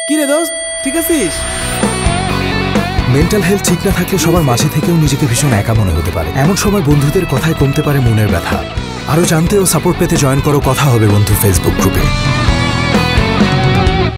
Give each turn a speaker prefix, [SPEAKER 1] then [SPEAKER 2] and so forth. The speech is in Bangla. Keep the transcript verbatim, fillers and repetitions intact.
[SPEAKER 1] কি রে দোস্ত, ঠিক আছিস?
[SPEAKER 2] মেন্টাল হেলথ ঠিক না থাকলে সবার মাঝে থেকেও নিজেকে ভীষণ একা মনে হতে পারে। এমন সময় বন্ধুদের কথায় কমতে পারে মনের ব্যথা। আরো জানতে ও সাপোর্ট পেতে জয়েন করো কথা হবে বন্ধু ফেসবুক গ্রুপে।